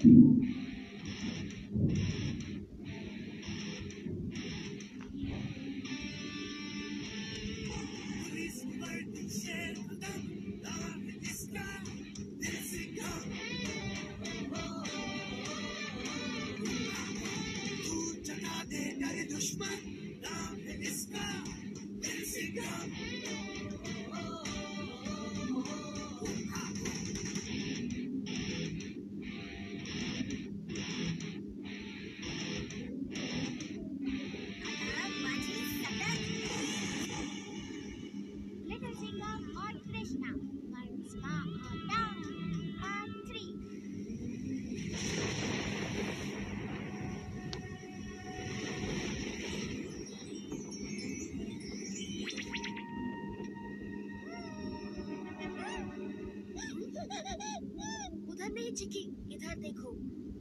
उधर नहीं चिकी, इधर देखो।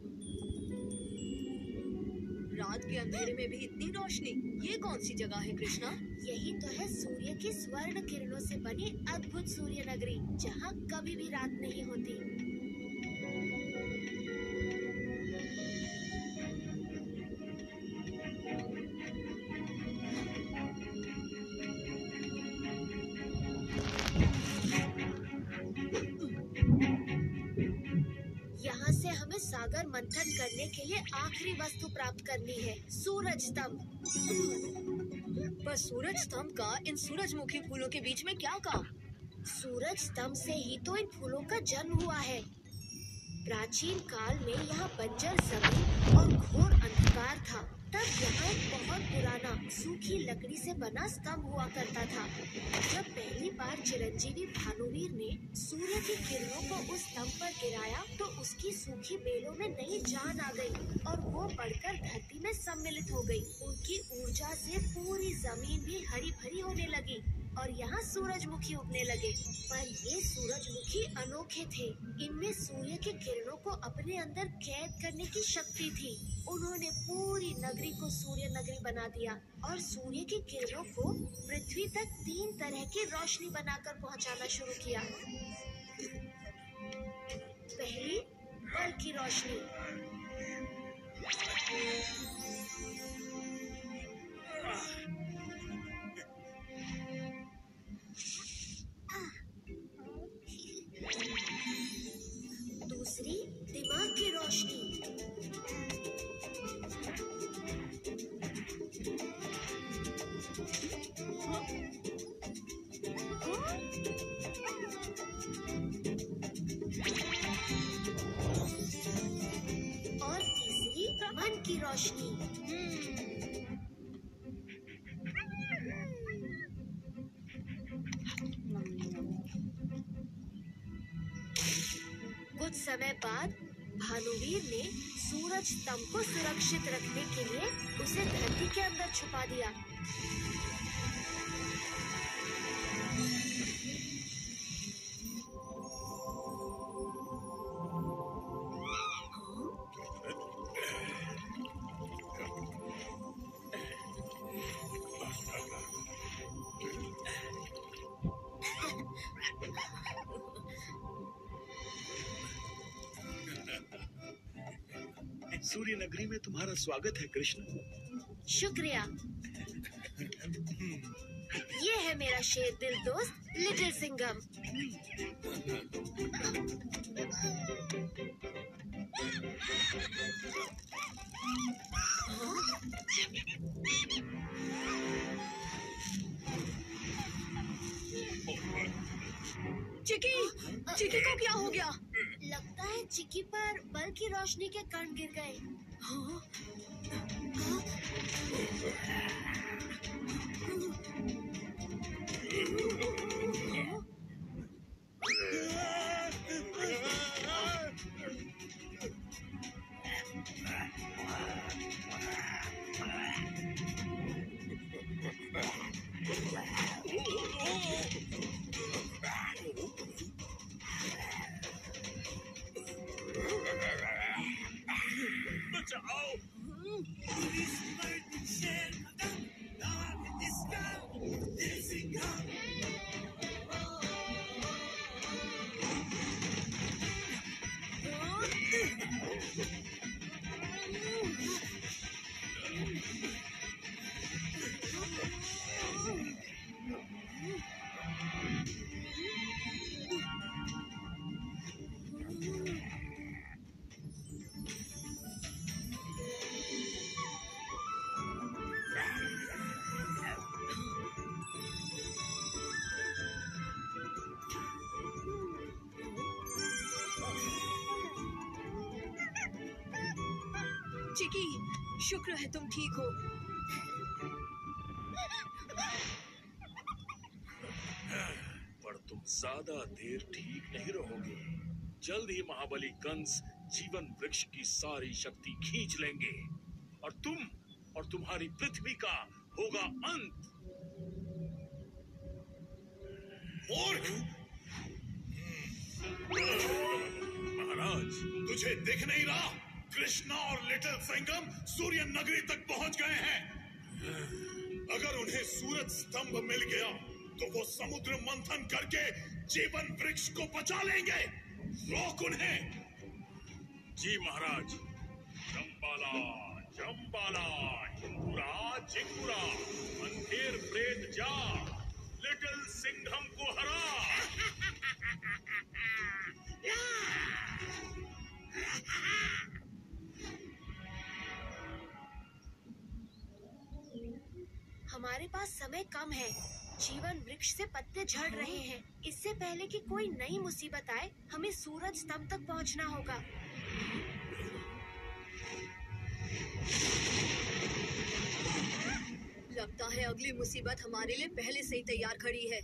रात के अंधेरे में भी इतनी रोशनी, ये कौन सी जगह है कृष्णा? यही तो है सूर्य की स्वर्ण किरणों से बनी अद्भुत सूर्य नगरी, जहाँ कभी भी रात नहीं होती। यहाँ से हमें सागर मंथन करने के लिए आखिरी वस्तु प्राप्त करनी है, सूरज स्तंभ। पर सूरज स्तंभ का इन सूरजमुखी फूलों के बीच में क्या काम? सूरज स्तंभ से ही तो इन फूलों का जन्म हुआ है। प्राचीन काल में यहाँ बंजर जमीन और घोर अंधकार था। तब यहाँ एक बहुत पुराना सूखी लकड़ी से बना स्तंभ हुआ करता था। जब पहली बार चिरंजीवी भानुवीर ने सूर्य की किरणों को उस स्तंभ पर गिराया तो उसकी सूखी बेलों में नई जान आ गई और वो बढ़कर धरती में सम्मिलित हो गई। उनकी ऊर्जा से पूरी जमीन भी हरी भरी होने लगी और यहाँ सूरजमुखी उगने लगे। पर ये सूरजमुखी अनोखे थे। इनमें सूर्य की किरणों को अपने अंदर कैद करने की शक्ति थी। उन्होंने पूरी नगरी को सूर्य नगरी बना दिया और सूर्य की किरणों को पृथ्वी तक 3 तरह की रोशनी बनाकर पहुँचाना शुरू किया। पहली, बल की रोशनी। दूसरी, दिमाग की रोशनी। और तीसरी, मन की रोशनी। कुछ समय बाद भानुवीर ने सूरज स्तंभ को सुरक्षित रखने के लिए उसे धरती के अंदर छुपा दिया। सूर्य नगरी में तुम्हारा स्वागत है कृष्ण। शुक्रिया। ये है मेरा शेर दिल दोस्त लिटिल सिंघम। चिकी, चिकी को क्या हो गया? लगता है चिकी पर बल की रोशनी के कण गिर गए। हाँ? चिकी, शुक्र है तुम ठीक हो। पर तुम ज्यादा देर ठीक नहीं रहोगे। जल्द ही महाबली कंस जीवन वृक्ष की सारी शक्ति खींच लेंगे और तुम और तुम्हारी पृथ्वी का होगा अंत। महाराज, तुझे दिख नहीं रहा? कृष्णा और लिटिल सिंघम सूर्य नगरी तक पहुंच गए हैं। अगर उन्हें सूरज स्तंभ मिल गया तो वो समुद्र मंथन करके जीवन वृक्ष को बचा लेंगे। रोक उन्हें। जी महाराज। जम्बाला, जम्बाला, चिंगुरा, चिंगुरा, अंधेर प्रेत जा, लिटिल सिंघम को हरा। हमारे पास समय कम है। जीवन वृक्ष से पत्ते झड़ रहे हैं। इससे पहले कि कोई नई मुसीबत आए, हमें सूरज स्तंभ तक पहुंचना होगा। लगता है अगली मुसीबत हमारे लिए पहले से ही तैयार खड़ी है।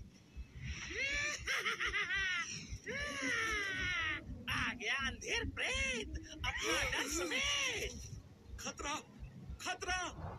आ गया अंधेर प्रेत, अपना डर समेत। खतरा, खतरा।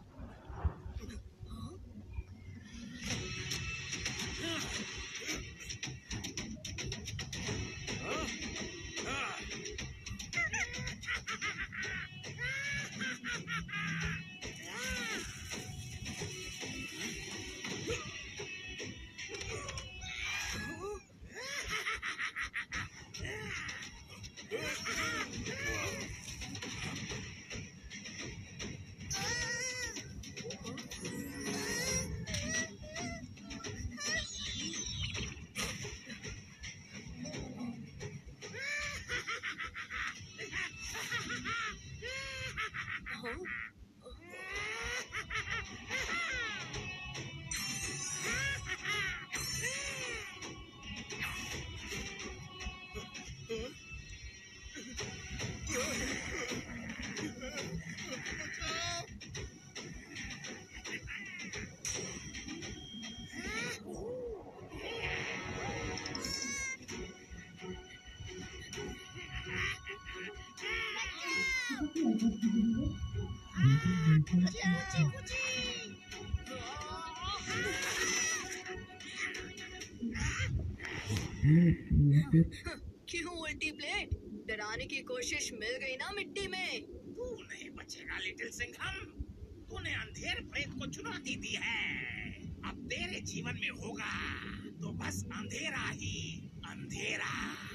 क्यों उल्टी प्लेट? डराने की कोशिश मिल गई ना मिट्टी में। तू नहीं बचेगा लिटिल सिंघम। तूने अंधेर प्रेत को चुनौती दी है। अब तेरे जीवन में होगा तो बस अंधेरा ही अंधेरा।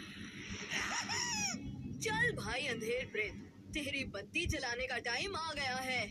चल भाई अंधेर प्रेत, तेरी बत्ती जलाने का टाइम आ गया है।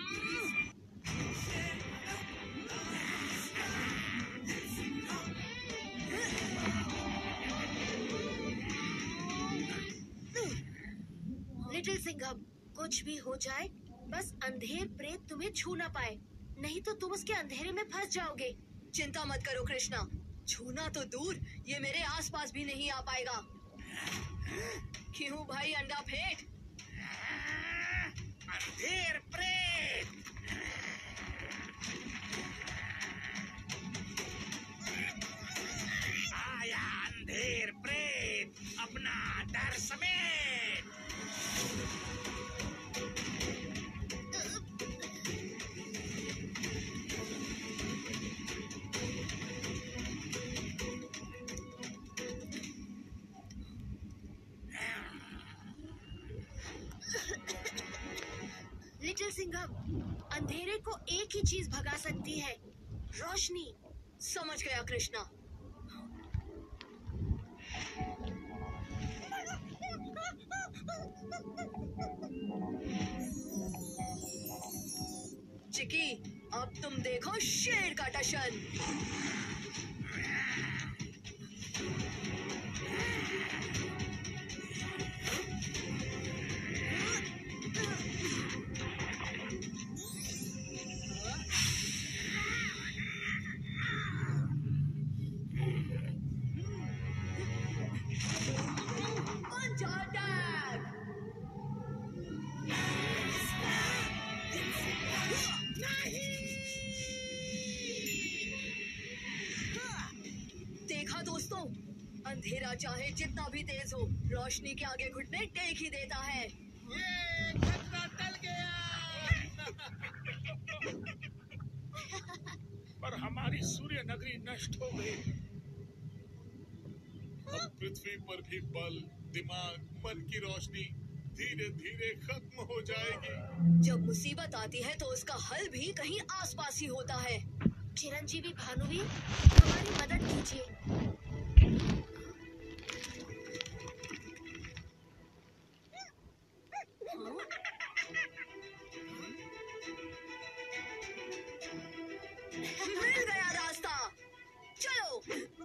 लिटिल सिंघम, कुछ भी हो जाए, बस अंधेर प्रेत तुम्हें छू ना पाए, नहीं तो तुम उसके अंधेरे में फंस जाओगे। चिंता मत करो कृष्णा, छूना तो दूर, ये मेरे आसपास भी नहीं आ पाएगा। क्यों भाई अंडा फेंक? अंधेर प्रेत। आया अंधेर प्रेत, अपना डर समेत। लिटिल सिंघम, अंधेरे को एक ही चीज भगा सकती है, रोशनी। समझ गया कृष्णा। चिकी, अब तुम देखो शेर का टशन। Punch attack! अंधेरा चाहे जितना भी तेज हो, रोशनी के आगे घुटने टेक ही देता है। ये खतरा टल गया। पर हमारी सूर्य नगरी नष्ट हो गई। अब पृथ्वी पर भी बल, दिमाग, मन की रोशनी धीरे धीरे खत्म हो जाएगी। जब मुसीबत आती है तो उसका हल भी कहीं आसपास ही होता है। चिरंजीवी भानुवीर, हमारी मदद कीजिए। मिल गया रास्ता, चलो।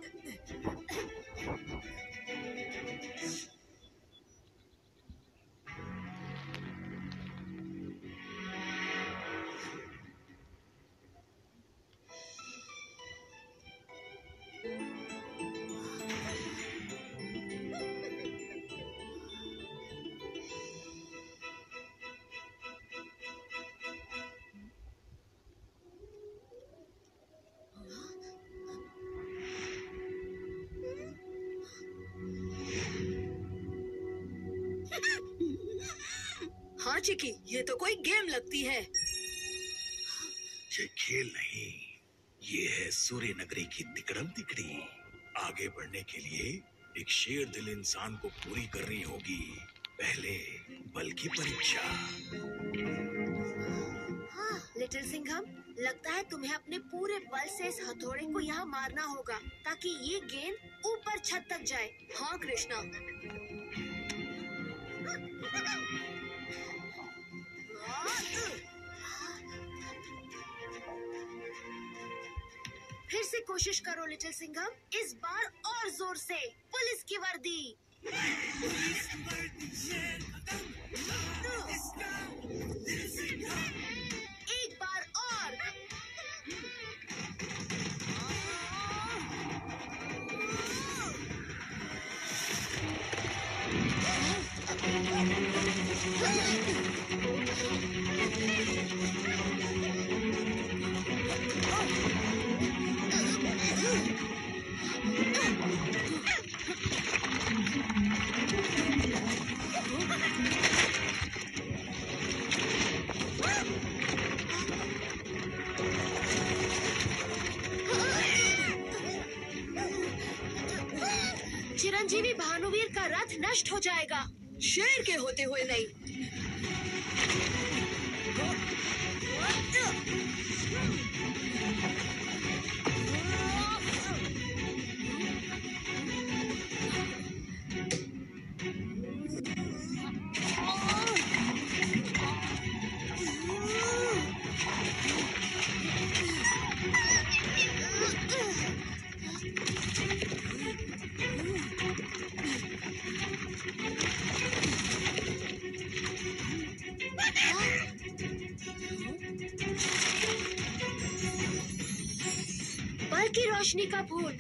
हाँ चिकी, ये तो कोई गेम लगती है। ये खेल नहीं, ये है सूर्य नगरी की तिकड़म तिकड़ी। आगे बढ़ने के लिए एक शेर दिल इंसान को पूरी करनी होगी। पहले बल की परीक्षा। हाँ, लिटिल सिंघम, लगता है तुम्हें अपने पूरे बल से इस हथौड़े को यहाँ मारना होगा ताकि ये गेंद ऊपर छत तक जाए। हाँ कृष्णा। फिर से कोशिश करो लिटिल सिंघम, इस बार और जोर से। पुलिस की वर्दी। एक बार और। चिरंजीवी भानुवीर का रथ नष्ट हो जाएगा। शेर के होते हुए नहीं। बल की रोशनी का फूल।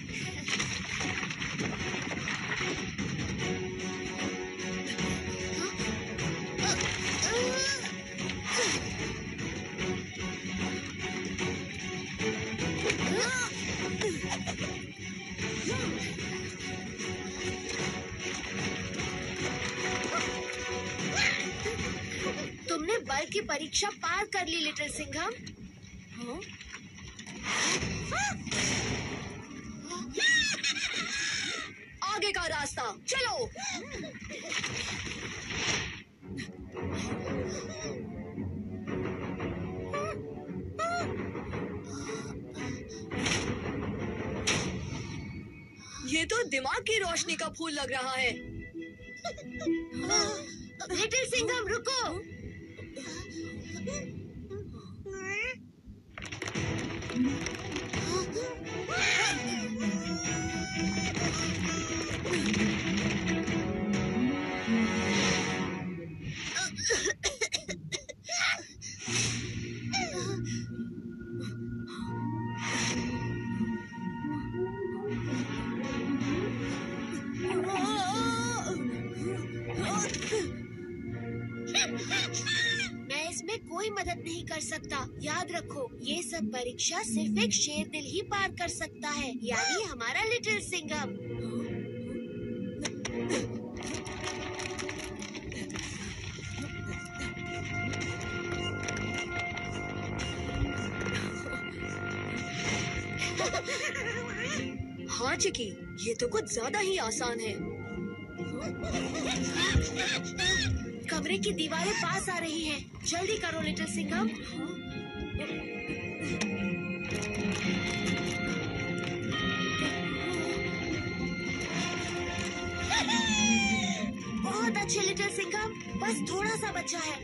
तुमने बल की परीक्षा पार कर ली लिटिल सिंघम। आगे का रास्ता, चलो। ये तो दिमाग की रोशनी का फूल लग रहा है। लिटिल सिंघम रुको। मैं इसमें कोई मदद नहीं कर सकता। याद रखो, ये सब परीक्षा सिर्फ एक शेर दिल ही पार कर सकता है, यानी हमारा लिटिल सिंघम। हाँ चिकी, ये तो कुछ ज्यादा ही आसान है। कमरे की दीवारें पास आ रही हैं। जल्दी करो लिटिल सिंघम। बहुत अच्छे लिटिल सिंघम, बस थोड़ा सा बचा है।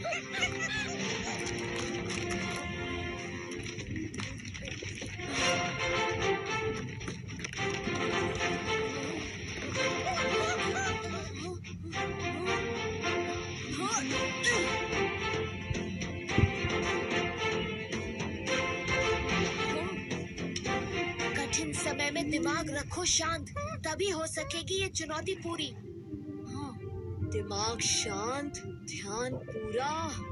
कठिन समय में दिमाग रखो शांत, तभी हो सकेगी ये चुनौती पूरी। दिमाग शांत, ध्यान पूरा।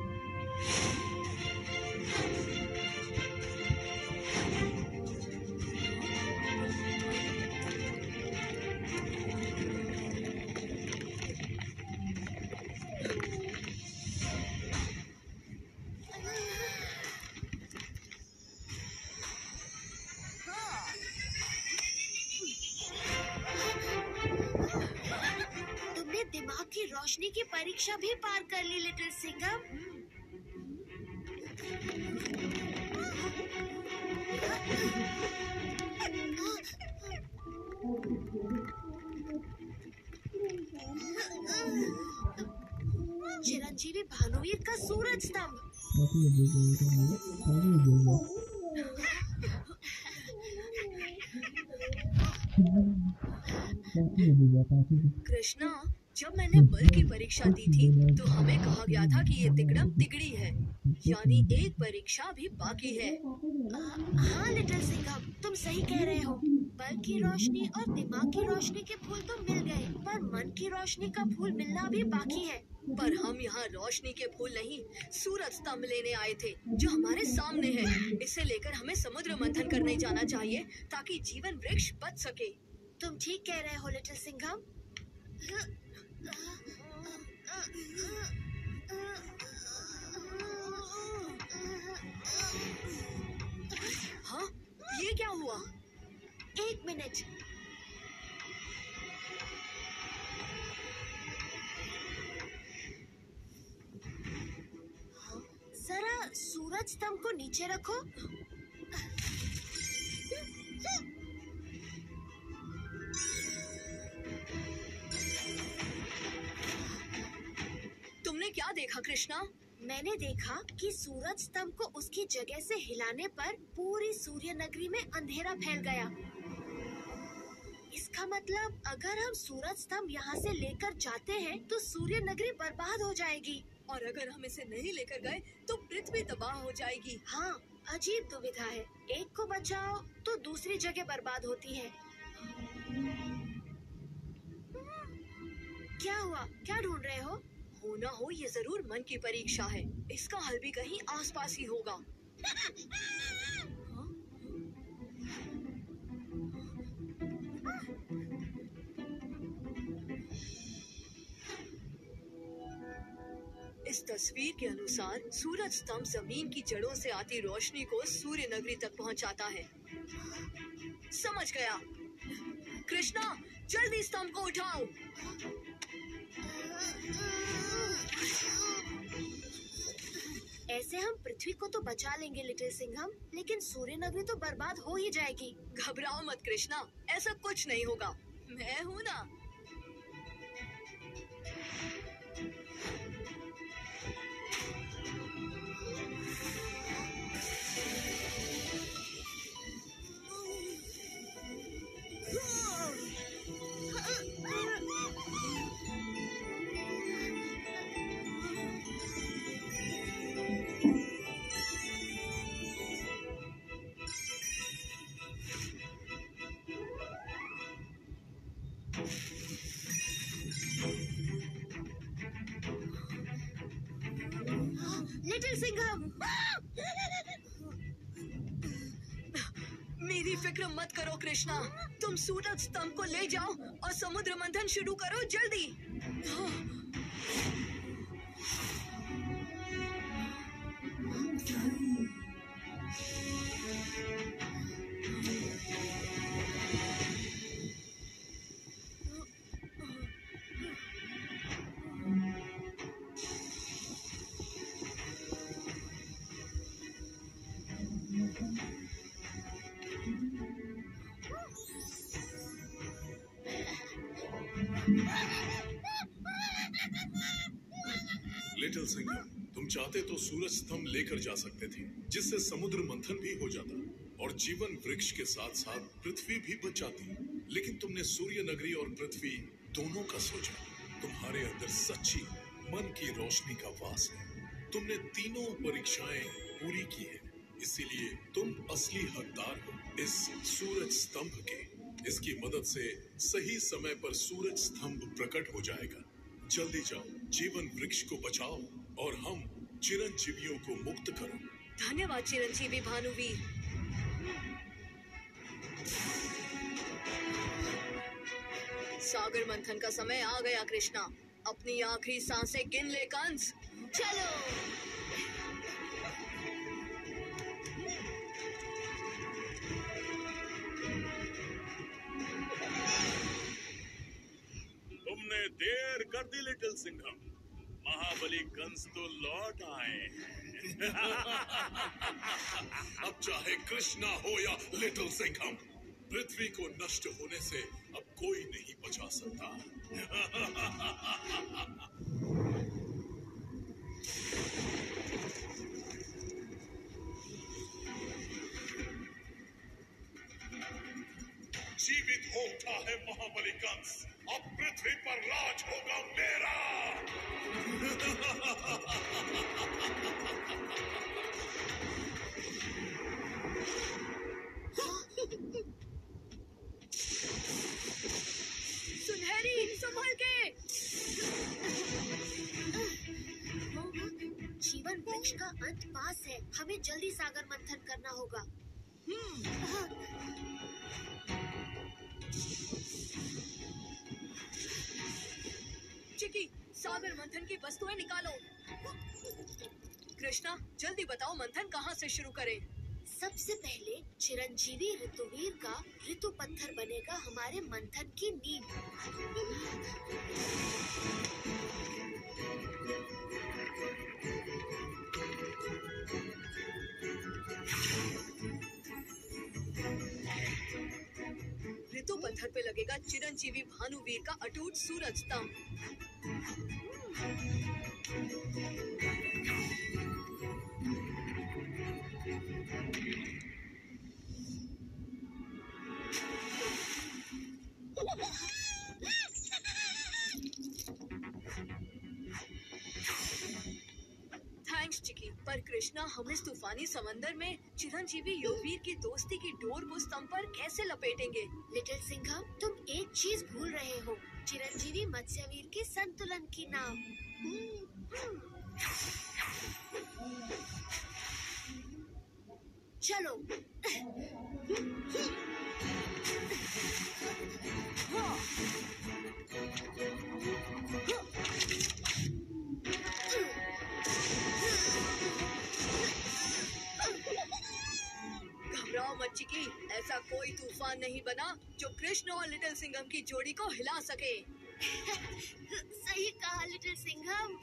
तुमने दिमाग की रोशनी की परीक्षा भी पार कर ली लिटिल सिंघम। चिरंजीवी भानुवीर का सूरज स्तंभ। कृष्णा, जब मैंने बल की परीक्षा दी थी तो हमें कहा गया था कि ये तिकड़म तिगड़ी है, यानी एक परीक्षा भी बाकी है। हाँ लिटिल सिंघम, तुम सही कह रहे हो। बल की रोशनी और दिमाग की रोशनी के फूल तो मिल गए, पर मन की रोशनी का फूल मिलना भी बाकी है। पर हम यहाँ रोशनी के फूल नहीं, सूरज स्तंभ लेने आए थे, जो हमारे सामने है। इसे लेकर हमें समुद्र मंथन करने जाना चाहिए ताकि जीवन वृक्ष बच सके। तुम ठीक कह रहे हो लिटिल सिंघम। हाँ, ये क्या हुआ? एक मिनट। जरा सूरज स्तंभ को नीचे रखो। तुमने क्या देखा कृष्णा? मैंने देखा कि सूरज स्तंभ को उसकी जगह से हिलाने पर पूरी सूर्य नगरी में अंधेरा फैल गया। इसका मतलब अगर हम सूरज स्तंभ यहाँ से लेकर जाते हैं तो सूर्य नगरी बर्बाद हो जाएगी। और अगर हम इसे नहीं लेकर गए तो पृथ्वी तबाह हो जाएगी। हाँ, अजीब दुविधा है। एक को बचाओ तो दूसरी जगह बर्बाद होती है। क्या हुआ? क्या ढूंढ रहे हो? हो ना हो, ये जरूर मन की परीक्षा है। इसका हल भी कहीं आसपास ही होगा। इस तस्वीर के अनुसार सूरज स्तंभ जमीन की जड़ों से आती रोशनी को सूर्य नगरी तक पहुंचाता है। समझ गया। कृष्णा, जल्दी स्तंभ को उठाओ। ऐसे हम पृथ्वी को तो बचा लेंगे लिटिल सिंघम, लेकिन सूर्य नगरी तो बर्बाद हो ही जाएगी। घबराओ मत कृष्णा, ऐसा कुछ नहीं होगा। मैं हूँ ना। लिटिल सिंघम, मेरी फिक्र मत करो कृष्णा, तुम सूरज स्तंभ को ले जाओ और समुद्र मंथन शुरू करो जल्दी। चाहते तो सूरज स्तंभ लेकर जा सकते थे, जिससे समुद्र मंथन भी हो जाता और जीवन वृक्ष के साथ साथ पृथ्वी भी बच जाती। लेकिन तुमने सूर्य नगरी और पृथ्वी दोनों का सोचा। तुम्हारे अंदर सच्ची मन की रोशनी का वास है। तुमने तीनों परीक्षाएं पूरी की है, इसीलिए तुम असली हकदार हो इस सूरज स्तंभ के। इसकी मदद से सही समय पर सूरज स्तंभ प्रकट हो जाएगा। जल्दी जाओ, जीवन वृक्ष को बचाओ और हम चिरंजीवियों को मुक्त करो। धन्यवाद चिरंजीवी भानुवीर। सागर मंथन का समय आ गया कृष्णा। अपनी आखिरी सांसें गिन ले कंस। चलो। तुमने देर कर दी लिटिल सिंघम। महाबली कंस तो लौट आए हैं। अब चाहे कृष्णा हो या लिटिल सिंघम, पृथ्वी को नष्ट होने से अब कोई नहीं बचा सकता। जीवित हो उठा है महाबली कंस। अब पृथ्वी पर राज होगा मेरा। सुनहरी संभल के। जीवन वृक्ष का अंत पास है। हमें जल्दी सागर मंथन करना होगा। चिकी, सागर मंथन की वस्तुएं निकालो। कृष्णा, जल्दी बताओ मंथन कहाँ से शुरू करें? सबसे पहले चिरंजीवी ऋतुवीर का ऋतु पत्थर बनेगा हमारे मंथन की नींव। ऋतु पत्थर पे लगेगा चिरंजीवी भानुवीर का अटूट सूरज स्तंभ। थैंक्स चिकी। पर कृष्णा, हम इस तूफानी समंदर में चिरंजीवी योगवीर की दोस्ती की डोर को स्तंभ पर कैसे लपेटेंगे? लिटिल सिंघम, तुम एक चीज भूल रहे हो, चिरंजीवी मत्स्यवीर के संतुलन की नाव। चलो। घबराओ मत चिकी, ऐसा कोई तूफान नहीं बना जो कृष्ण और लिटिल सिंघम की जोड़ी को हिला सके। सही कहा लिटिल सिंघम।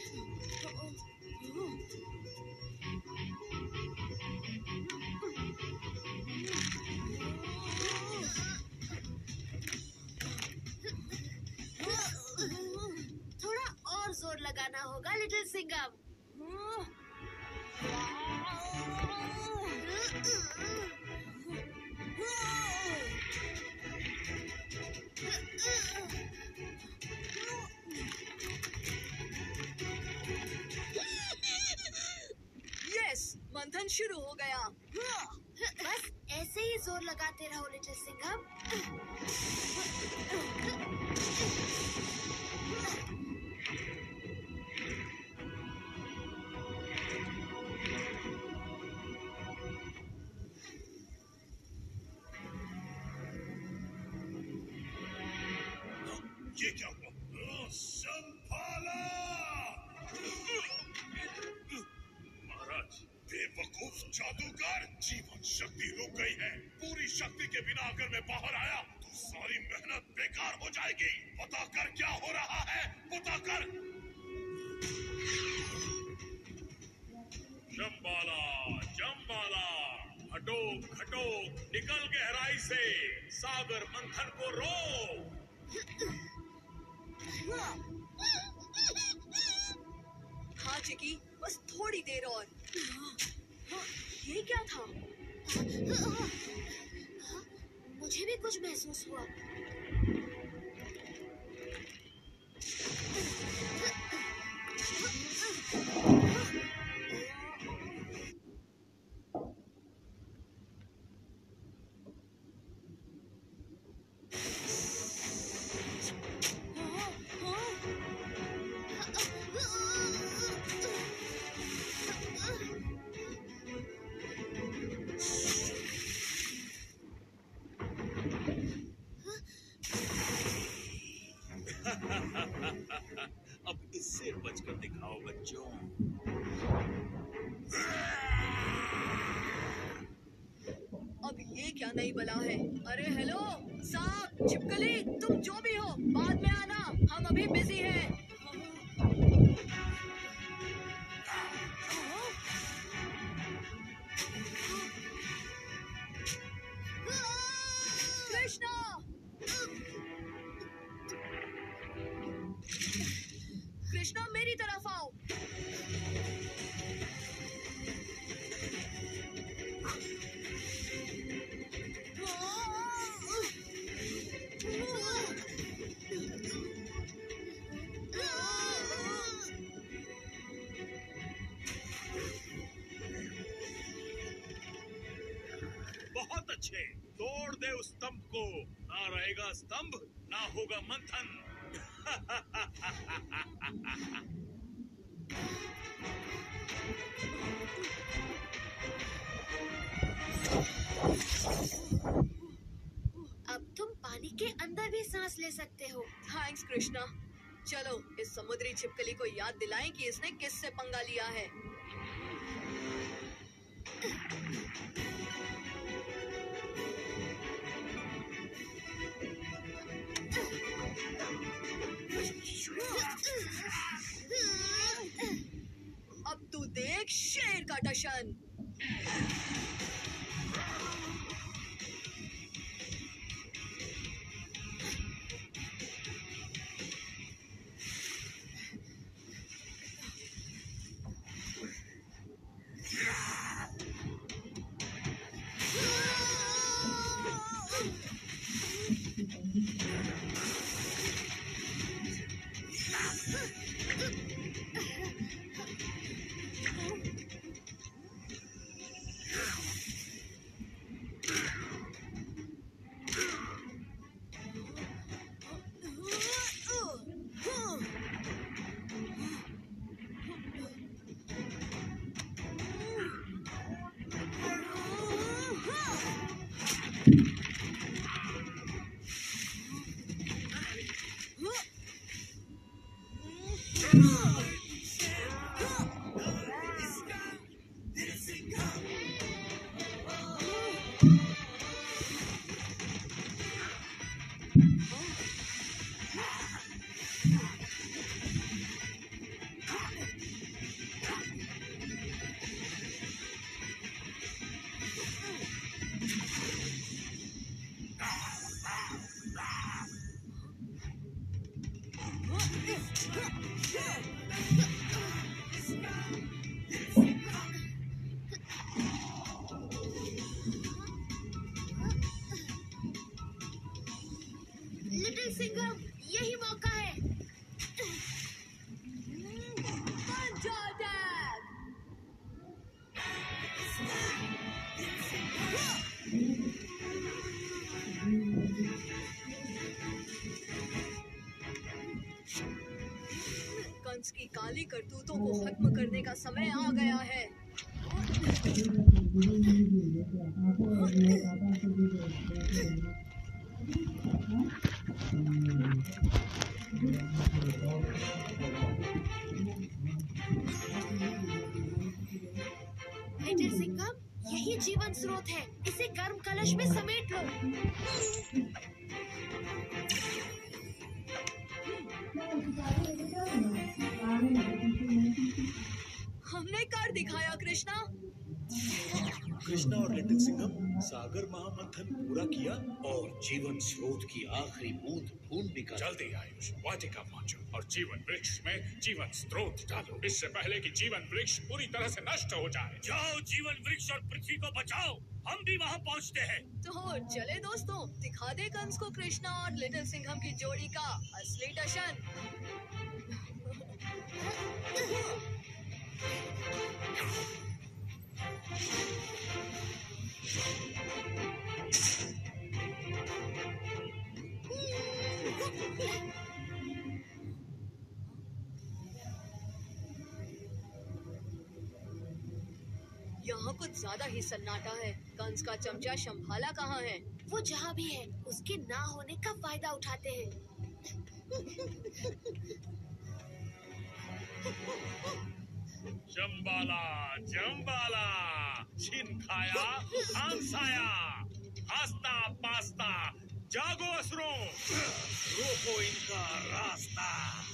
थोड़ा और जोर लगाना होगा लिटिल सिंघम। यस, मंथन शुरू हो गया। बस ऐसे ही जोर लगाते रहो लिटिल सिंघम। ये क्या हुआ? संभाला! महाराज, बेवकूफ जादूगर, जीवन शक्ति रुक गई है। पूरी शक्ति के बिना अगर मैं बाहर आया तो सारी मेहनत बेकार हो जाएगी। पता कर क्या हो रहा है, पता कर। जम्बाला, जम्बाला, हटोक हटोक, निकल गहराई से, सागर मंथन को रोक। हाँ चिकी, बस थोड़ी देर और। ये क्या था? मुझे भी कुछ महसूस हुआ। अब इससे बचकर दिखाओ बच्चों। अब ये क्या नई बला है? अरे हेलो सांप, छिपकली, तुम जो भी हो बाद में आना, हम अभी बिजी हैं। कृष्णा! कृष्णा मेरी तरफ आओ। बहुत अच्छे, तोड़ दे उस स्तंभ को। ना रहेगा स्तंभ, ना होगा मंथन। अब तुम पानी के अंदर भी सांस ले सकते हो। थैंक्स कृष्णा। चलो इस समुद्री छिपकली को याद दिलाएं कि इसने किससे पंगा लिया है। अब तू देख शेर का टशन। लिटिल सिंघम, यही मौका है। पंजा अटैक! कंस की काली करतूतों को खत्म करने का समय आ गया है। लिटिल सिंघम, यही जीवन स्रोत है। इसे गर्म कलश में समेट लो। हमने कर दिखाया कृष्णा। कृष्णा और लिटिल सिंघम सागर महामंथन पूरा किया और जीवन स्रोत की आखिरी बूंद ढूंढ निकाली। जल्दी आयुष वाटिका पहुंचो और जीवन वृक्ष में जीवन स्रोत डालो, इससे पहले कि जीवन वृक्ष पूरी तरह से नष्ट हो जाए। जाओ जीवन वृक्ष और पृथ्वी को बचाओ, हम भी वहाँ पहुँचते हैं। तो चले दोस्तों, दिखा दे कंस को कृष्णा और लिटिल सिंघम की जोड़ी का असली टशन। यहाँ कुछ ज्यादा ही सन्नाटा है। कंस का चमचा शंभाला कहाँ है? वो जहाँ भी है उसके ना होने का फायदा उठाते हैं। जम्बाला जम्बाला, छिन खाया हंसाया, हंसता पास्ता, जागो असुरों, रोको इनका रास्ता।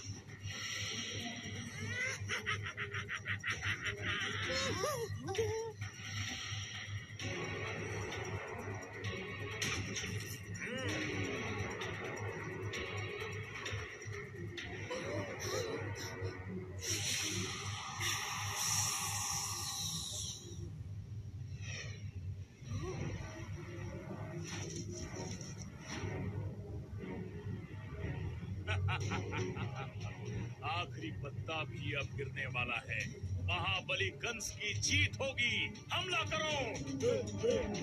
आखिरी पत्ता भी अब गिरने वाला है। महाबली कंस की जीत होगी। हमला करो।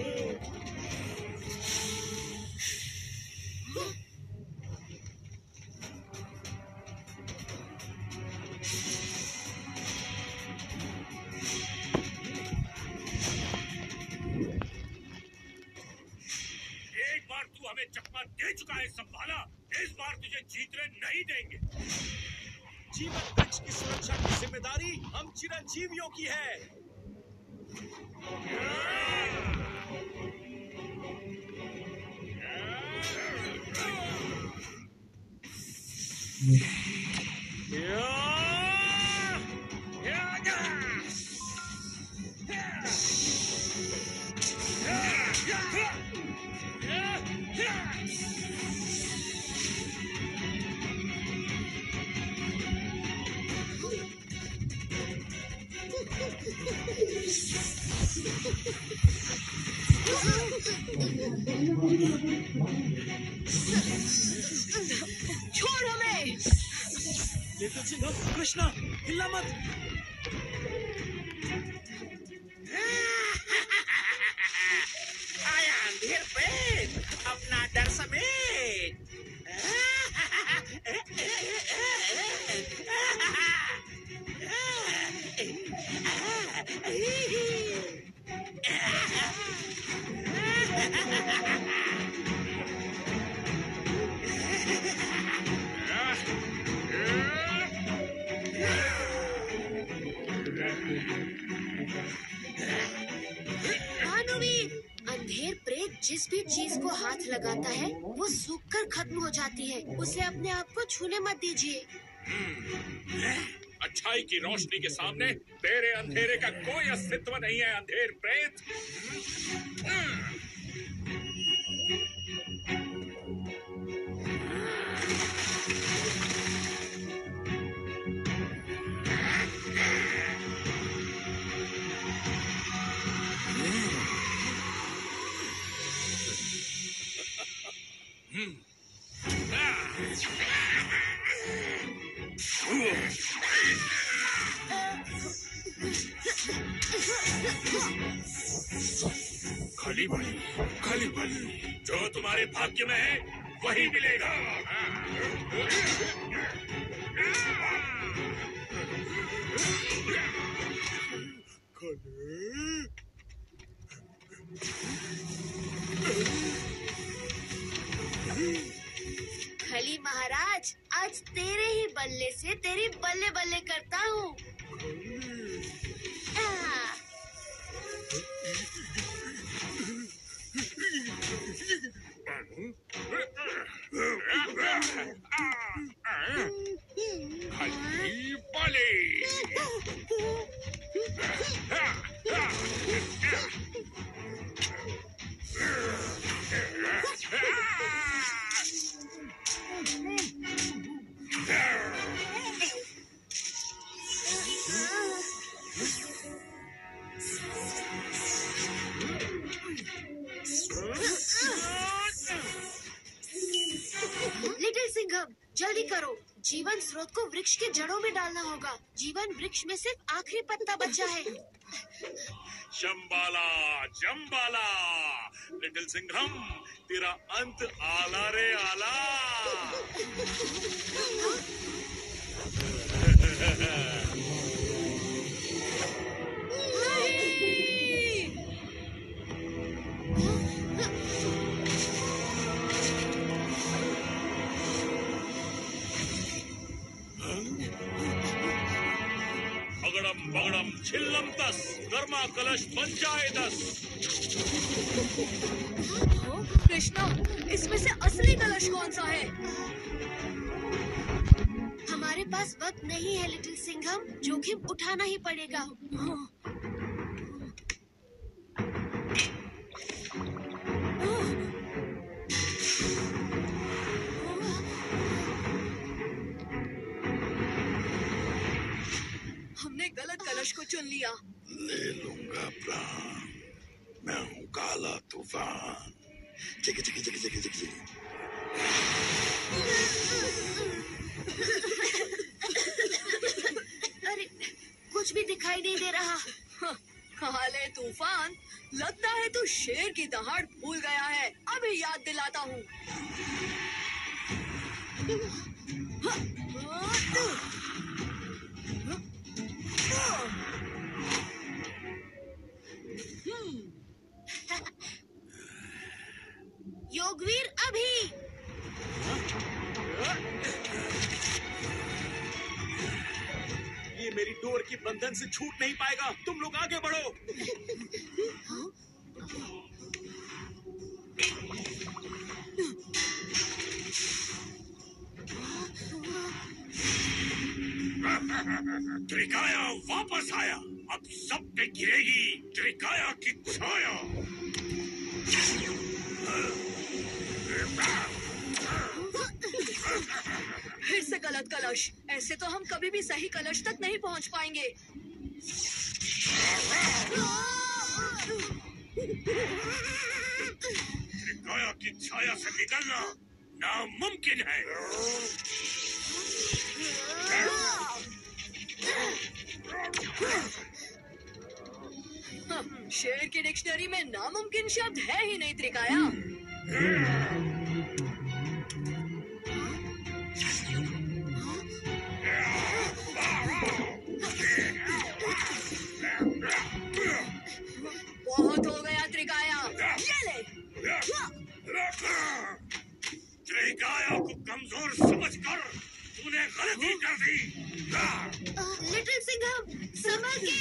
एक बार तू हमें चकमा दे चुका है संभाला, इस बार तुझे जीतने नहीं देंगे। जीवन वृक्ष की सुरक्षा की जिम्मेदारी हम चिरंजीवियों की है। छोड़ हमें। लिटिल सिंघम, कृष्णा, हिलना मत। आया अंधेर पे अपना डर समेत। भानुवीर, अंधेर प्रेत जिस भी चीज को हाथ लगाता है वो सूखकर खत्म हो जाती है। उसे अपने आप को छूने मत दीजिए। अच्छाई की रोशनी के सामने तेरे अंधेरे का कोई अस्तित्व नहीं है, अंधेर प्रेत। खली बली, जो तुम्हारे भाग्य में है वही मिलेगा। खली महाराज, आज तेरे ही बल्ले से तेरी बल्ले बल्ले करता हूँ। खली बली। जल्दी करो, जीवन स्रोत को वृक्ष के जड़ों में डालना होगा। जीवन वृक्ष में सिर्फ आखिरी पत्ता बचा है। शंबाला जंबाला, लिटिल सिंघम, तेरा अंत आला रे आला। अगड़म बगड़म छिल्लम तस, गर्मा कलश बन जाए दस। कृष्णा, इसमें से असली कलश कौन सा है? हमारे पास वक्त नहीं है लिटिल सिंघम, जोखिम उठाना ही पड़ेगा। हमने गलत कलश को चुन लिया। ले लूंगा प्राण, मैं हूँ काला तूफान। चिक चिक चिक चिक चिक चिक। अरे, कुछ भी दिखाई नहीं दे रहा। काले तूफान, लगता है तू शेर की दहाड़ भूल गया है। अभी याद दिलाता हूँ। योगवीर अभी। ये मेरी डोर की बंधन से छूट नहीं पाएगा। तुम लोग आगे बढ़ो। त्रिकाया वापस आया। अब सब पे गिरेगी त्रिकाया की छाया। फिर से गलत कलश। ऐसे तो हम कभी भी सही कलश तक नहीं पहुँच पाएंगे। त्रिकाया की छाया से निकलना नामुमकिन है। शेर की डिक्शनरी में नामुमकिन शब्द है ही नहीं त्रिकाया। बहुत हो गया त्रिकाया। ये ले। त्रिकाया को कमजोर समझकर तूने गलती कर दी। लिटिल सिंघम, संभल के।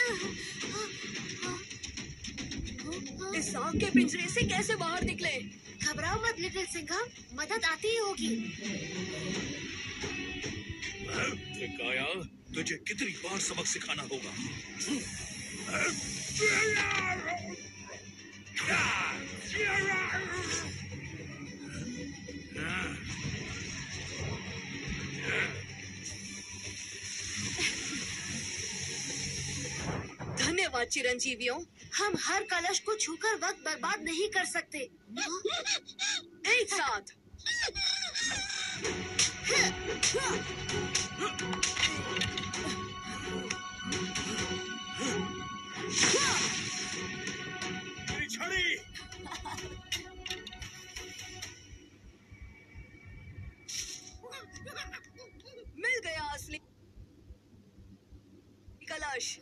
इस आग के पिंजरे से कैसे बाहर निकले? घबराओ मत लिटिल सिंघम, मदद आती ही होगी। त्रिकाया, तुझे कितनी बार सबक सिखाना होगा। धन्यवाद चिरंजीवियों। हम हर कलश को छूकर वक्त बर्बाद नहीं कर सकते। एक साथ। मेरी छड़ी। मिल गया असली कलश।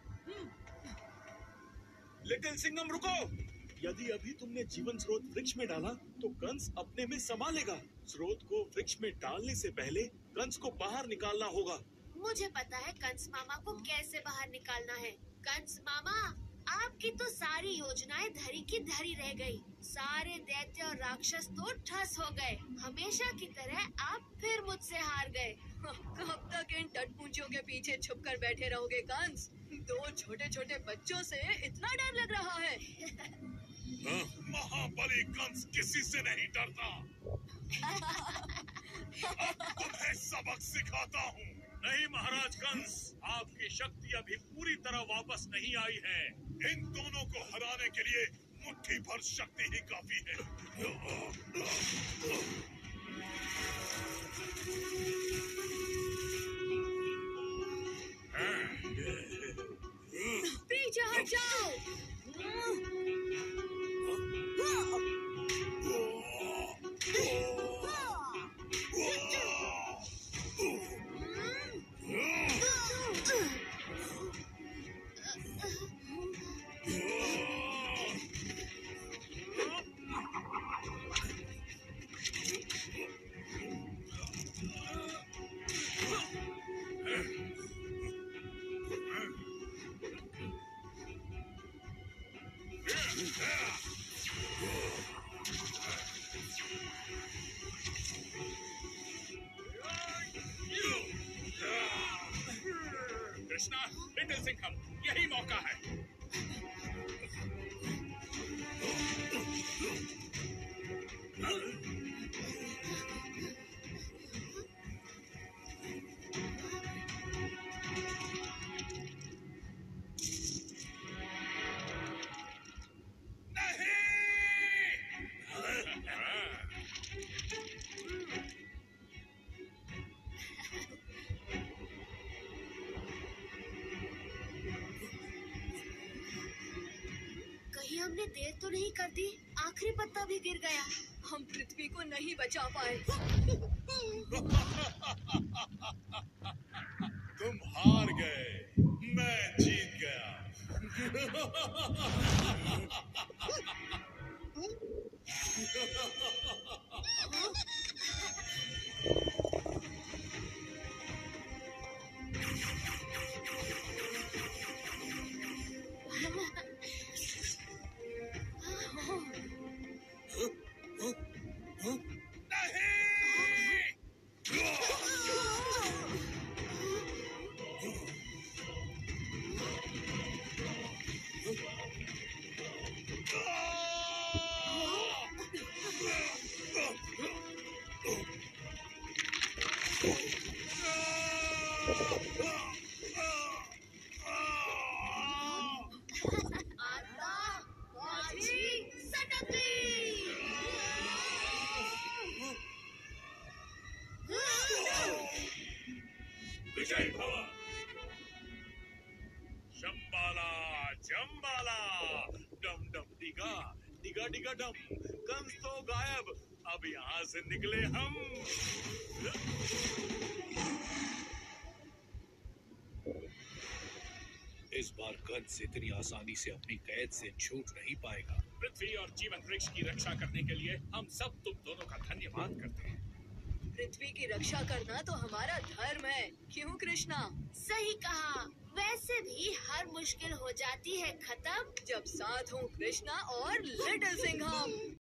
लिटिल सिंघम रुको। यदि अभी तुमने जीवन स्रोत वृक्ष में डाला तो कंस अपने में समा लेगा। स्रोत को वृक्ष में डालने से पहले कंस को बाहर निकालना होगा। मुझे पता है कंस मामा को कैसे बाहर निकालना है। कंस मामा, आपकी तो सारी योजनाएं धरी की धरी रह गई। सारे दैत्य और राक्षस तो ठस हो गए। हमेशा की तरह आप फिर मुझसे हार गए। कब तक इन टटपूंजियों के पीछे छुपकर बैठे रहोगे कंस? दो छोटे छोटे बच्चों से इतना डर लग रहा है। महाबली कंस किसी से नहीं डरता। अब तुम्हें सबक सिखाता हूँ। नहीं महाराज कंस, आपकी शक्ति अभी पूरी तरह वापस नहीं आई है। इन दोनों को हराने के लिए मुट्ठी भर शक्ति ही काफी है। पीछे हट जाओ। कृष्णा, लिटिल सिंघम, यही मौका है। कहीं हमने देर तो नहीं कर दी? आखिरी पत्ता भी गिर गया। हम पृथ्वी को नहीं बचा पाए। तुम हार गए, मैं जीत गया। विजय भव। शंबाला जंबाला, डम डम डिगा, डिगा डिगा डम। कंस तो गायब, अब यहाँ से निकले हम। इस बार कंस इतनी आसानी से अपनी कैद से छूट नहीं पाएगा। पृथ्वी और जीवन वृक्ष की रक्षा करने के लिए हम सब तुम दोनों का धन्यवाद करते हैं। पृथ्वी की रक्षा करना तो हमारा धर्म है, क्यों कृष्णा? सही कहा। वैसे भी हर मुश्किल हो जाती है खत्म जब साथ हो कृष्णा और लिटिल सिंघम।